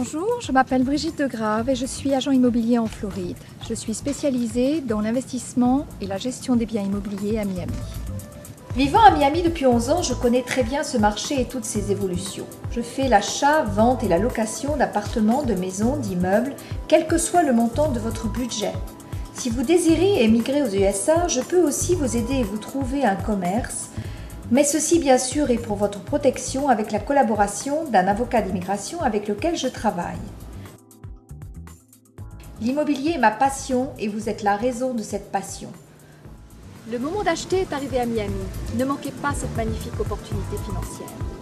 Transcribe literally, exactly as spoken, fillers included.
Bonjour, je m'appelle Brigitte Degrave et je suis agent immobilier en Floride. Je suis spécialisée dans l'investissement et la gestion des biens immobiliers à Miami. Vivant à Miami depuis onze ans, je connais très bien ce marché et toutes ses évolutions. Je fais l'achat, vente et la location d'appartements, de maisons, d'immeubles, quel que soit le montant de votre budget. Si vous désirez émigrer aux U S A, je peux aussi vous aider et vous trouver un commerce. Mais ceci, bien sûr, est pour votre protection avec la collaboration d'un avocat d'immigration avec lequel je travaille. L'immobilier est ma passion et vous êtes la raison de cette passion. Le moment d'acheter est arrivé à Miami. Ne manquez pas cette magnifique opportunité financière.